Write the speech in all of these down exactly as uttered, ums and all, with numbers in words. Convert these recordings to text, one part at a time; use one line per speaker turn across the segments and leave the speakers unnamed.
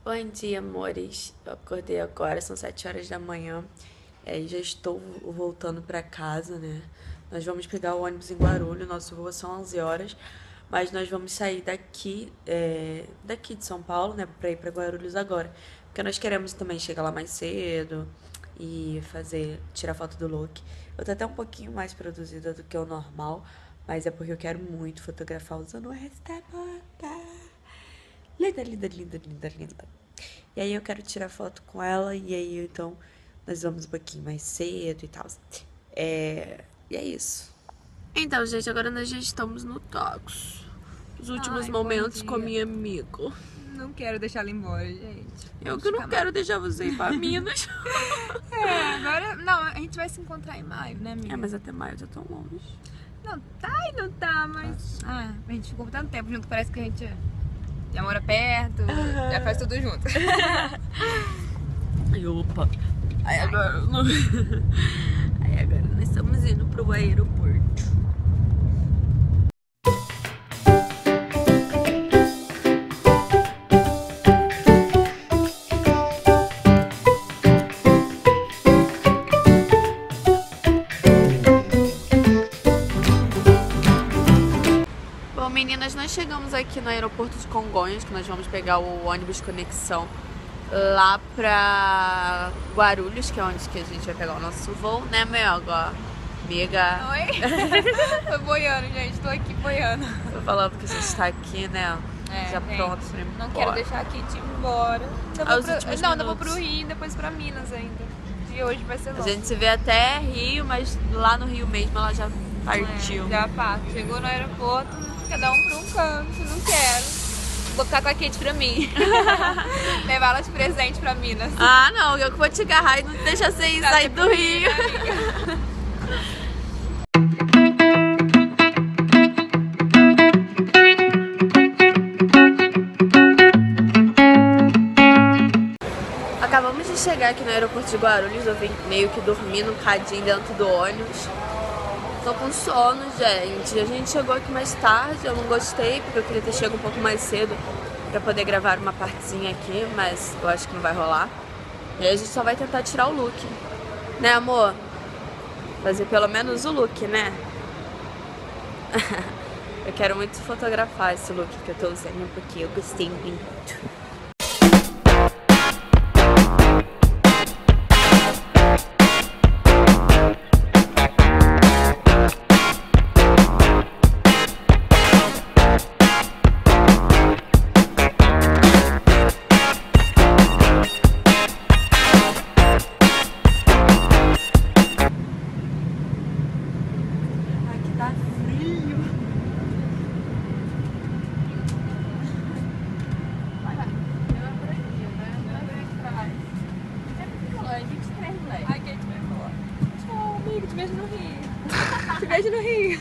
Bom dia, amores. Eu acordei agora, são sete horas da manhã. É, já estou voltando para casa, né? Nós vamos pegar o ônibus em Guarulhos, nosso voo são onze horas, mas nós vamos sair daqui, é, daqui de São Paulo, né, para ir para Guarulhos agora, porque nós queremos também chegar lá mais cedo e fazer, tirar foto do look. Eu tô até um pouquinho mais produzida do que o normal, mas é porque eu quero muito fotografar usando esta bota. Linda, linda, linda, linda, linda. E aí eu quero tirar foto com ela, e aí então nós vamos um pouquinho mais cedo e tal. É... E é isso. Então, gente, agora nós já estamos no táxi. Os últimos
Ai,
momentos com a minha amiga.
Não quero deixar ela embora, gente.
Eu que não quero deixar você ir pra Minas.
É, agora... Não, a gente vai se encontrar em maio, né, amiga?
É, mas até maio eu já tô longe.
Não, tá e não tá, mas... Ah, a gente ficou tanto tempo junto, parece que a gente já mora perto, uhum. Já faz tudo junto.
Ai, opa. Aí agora... Aí agora nós estamos indo pro aeroporto. Bom, meninas, nós chegamos aqui no aeroporto de Congonhas, que nós vamos pegar o ônibus Conexão lá pra Guarulhos, que é onde que a gente vai pegar o nosso voo, né, meu? Agora, amiga.
Oi? Tô boiando, gente. Tô aqui boiando.
Tô falando que a gente tá aqui, né?
É,
já
gente,
pronto pra ir embora.
Não quero deixar aqui de ir embora. Ainda vou pro... Não, ainda vou pro Rio e depois pra Minas ainda. E hoje vai ser longe.
A gente se vê até Rio, mas lá no Rio mesmo ela já partiu.
É, já parte. Chegou no aeroporto, cada um pra um canto. Não quero. Vou ficar com a Kate pra mim. Levar ela de presente pra Minas.
Ah, não. Eu que vou te agarrar e não deixa você ir, sair do Rio. Acabamos de chegar aqui no aeroporto de Guarulhos. Eu vim meio que dormindo um cadinho dentro do ônibus. Tô com sono, gente. A gente chegou aqui mais tarde, eu não gostei, porque eu queria ter chegado um pouco mais cedo pra poder gravar uma partezinha aqui, mas eu acho que não vai rolar. E aí a gente só vai tentar tirar o look. Né, amor? Fazer pelo menos o look, né? Eu quero muito fotografar esse look que eu tô usando, porque eu gostei muito. Tá frio. Vai lá. Eu por aqui, né? Vai atrás. É vinte e três, moleque. Ai, Kate vai embora. Tchau, amigo. Te vejo no Rio. Te vejo no Rio.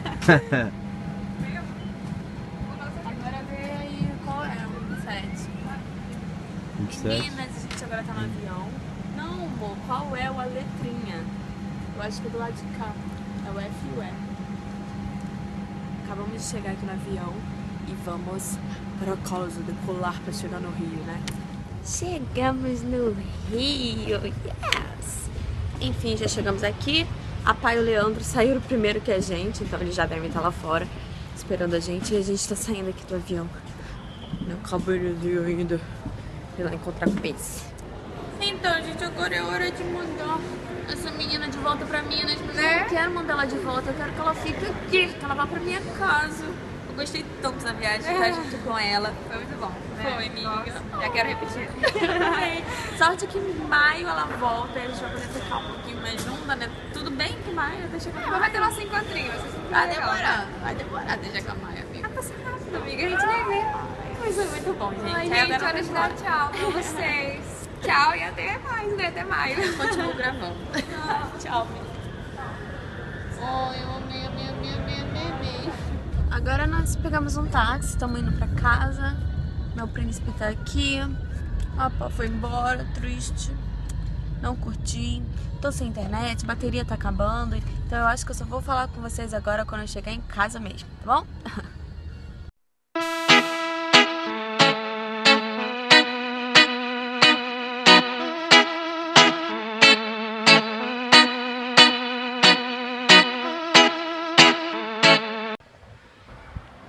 Agora vê aí qual é. vinte e sete.
vinte e sete.
Meninas, a gente agora tá no avião. Não, amor. Qual é a letrinha? Eu acho que é do lado de cá. É o F e o E. Acabamos de chegar aqui no avião e vamos para casa decolar para chegar no Rio, né? Chegamos no Rio, yes! Enfim, já chegamos aqui. A Pai e o Leandro saíram primeiro que a gente, então eles já devem estar lá fora esperando a gente. E a gente tá saindo aqui do avião. Não acabei de ver ainda. Ir lá encontrar com o Pace. Então, gente, agora é hora de mandar essa menina de volta pra Minas, mas né? Eu não quero mandar ela de volta, eu quero que ela fique aqui, que ela vá pra minha casa. Eu gostei tanto da viagem, estar junto com ela.
Foi muito bom, né?
Foi, amiga.
Nossa, já quero repetir.
Sorte que em maio ela volta e a gente vai poder ficar um pouquinho mais junta, né? Tudo bem que maio deixa com a Maia.
Vai ter nosso encontrinho, vai ser super
Vai
legal.
demorar, vai demorar deixa com a Maia, amiga.
Vai passar rápido, amiga, a gente nem vê.
Mas foi muito bom, gente.
Ai, gente, hora de dar tchau pra vocês. Tchau e até mais, né? Até maio.
Continuo gravando. Tchau, amiga. Oh, eu amei, amei, amei, amei, amei, amei. Agora nós pegamos um táxi, estamos indo pra casa. Meu príncipe tá aqui. Opa, foi embora, triste. Não curti. Tô sem internet, bateria tá acabando. Então eu acho que eu só vou falar com vocês agora quando eu chegar em casa mesmo, tá bom?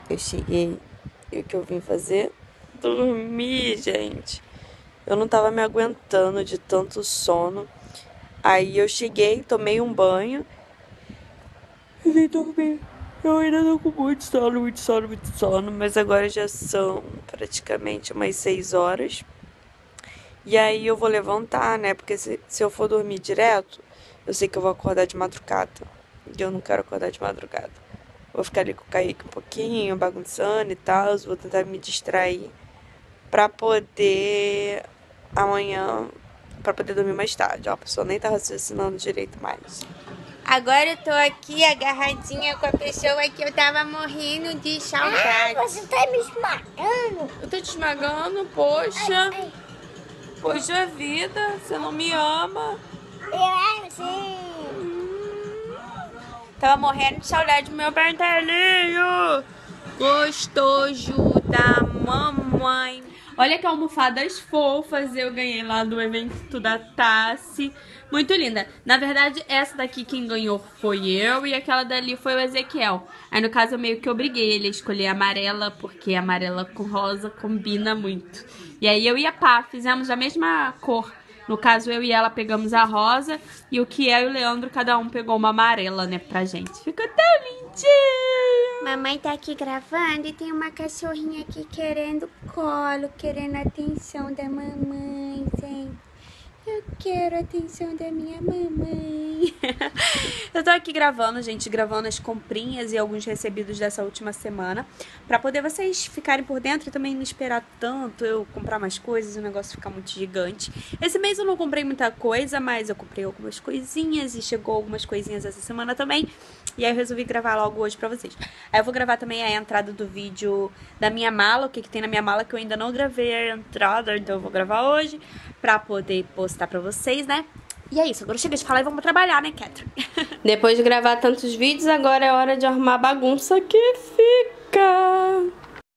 Eu cheguei e o que eu vim fazer? Dormir, gente. Eu não tava me aguentando de tanto sono. Aí eu cheguei, tomei um banho e vim dormir. Eu ainda tô com muito sono, muito sono, muito sono. Mas agora já são praticamente umas seis horas. E aí eu vou levantar, né? Porque se, se eu for dormir direto, eu sei que eu vou acordar de madrugada. E eu não quero acordar de madrugada. Vou ficar ali com o Kaique um pouquinho, bagunçando e tal. Vou tentar me distrair pra poder amanhã, pra poder dormir mais tarde. Ó, a pessoa nem tá raciocinando direito mais.
Agora eu tô aqui agarradinha com a pessoa que eu tava morrendo de saudade.
Ah, você tá me esmagando.
Eu tô te esmagando, poxa.
Ai, ai.
Poxa vida, você não me ama.
Eu é sim.
Tava morrendo de saudade do meu
Pentelinho gostoso da mamãe. Olha que almofadas fofas eu ganhei lá do evento da Tassi. Muito linda. Na verdade, essa daqui quem ganhou foi eu e aquela dali foi o Ezequiel. Aí, no caso, eu meio que obriguei ele a escolher a amarela, porque a amarela com rosa combina muito. E aí, eu e a Pá fizemos a mesma cor. No caso, eu e ela pegamos a rosa e o Kiel e o Leandro, cada um pegou uma amarela, né, pra gente. Ficou tão lindinho!
Mamãe tá aqui gravando e tem uma cachorrinha aqui querendo colo, querendo a atenção da mamãe, gente. Eu quero a atenção da minha mamãe.
Eu tô aqui gravando, gente, gravando as comprinhas e alguns recebidos dessa última semana, pra poder vocês ficarem por dentro e também não esperar tanto eu comprar mais coisas e o negócio ficar muito gigante. Esse mês eu não comprei muita coisa, mas eu comprei algumas coisinhas e chegou algumas coisinhas essa semana também. E aí eu resolvi gravar logo hoje pra vocês. Aí eu vou gravar também a entrada do vídeo da minha mala, o que que tem na minha mala, que eu ainda não gravei a entrada, então eu vou gravar hoje pra poder postar pra vocês, né? E é isso, agora chega de falar e vamos trabalhar, né, Catherine? Depois de gravar tantos vídeos, agora é hora de arrumar a bagunça que fica.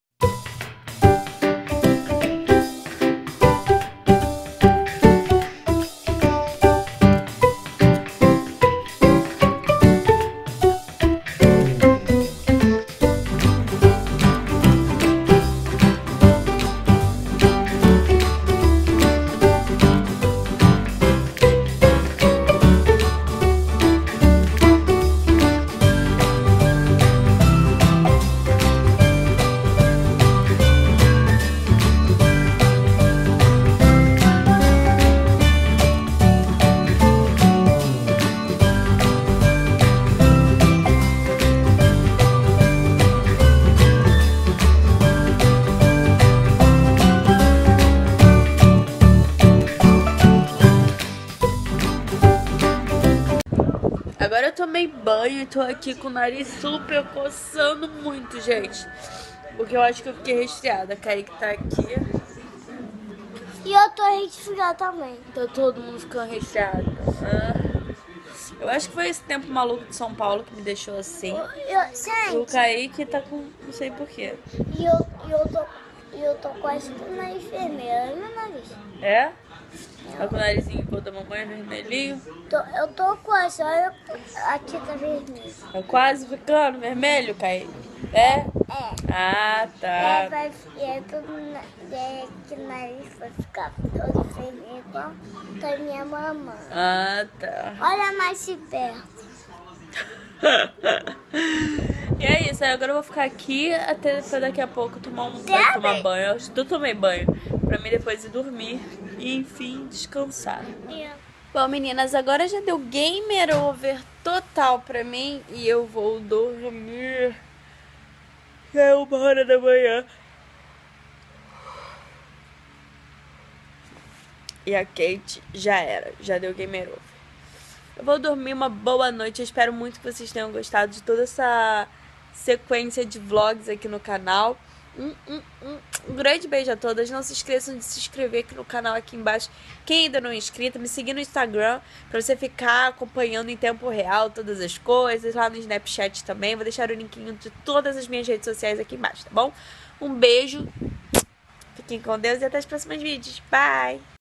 Agora eu tomei banho e tô aqui com o nariz super coçando muito, gente. Porque eu acho que eu fiquei resfriada. A Kaique tá aqui.
E eu tô resfriada também.
Tá todo mundo ficando resfriado. Ah. Eu acho que foi esse tempo maluco de São Paulo que me deixou assim.
Eu, eu,
O
gente,
Kaique tá com... não sei porquê.
e eu, e eu tô, e eu tô quase com o nariz vermelho. Olha meu nariz.
É? Tá com o narizinho igual da mamãe, vermelhinho.
Tô, eu tô quase, olha, aqui tá vermelho.
Tá quase ficando vermelho, Kaique. É?
É.
Ah,
E
tá.
aí vai, e aí todo na- e aí aqui o nariz vai ficar todo vermelho igual da minha mamãe.
Ah, tá.
Olha mais de perto.
E é isso, aí agora eu vou ficar aqui até pra daqui a pouco tomar um
Sabe?
tomar banho. Eu acho que eu tomei banho. Pra mim depois ir dormir e enfim descansar. Bom, meninas, agora já deu gamer over total pra mim e eu vou dormir. É uma hora da manhã. E a Kate já era, já deu gamer over. Eu vou dormir, uma boa noite. Eu espero muito que vocês tenham gostado de toda essa sequência de vlogs aqui no canal. Um, um, um, um grande beijo a todas. Não se esqueçam de se inscrever aqui no canal aqui embaixo. Quem ainda não é inscrito, me seguir no Instagram pra você ficar acompanhando em tempo real todas as coisas. Lá no Snapchat também. Vou deixar o linkinho de todas as minhas redes sociais aqui embaixo, tá bom? Um beijo. Fiquem com Deus e até os próximos vídeos. Bye!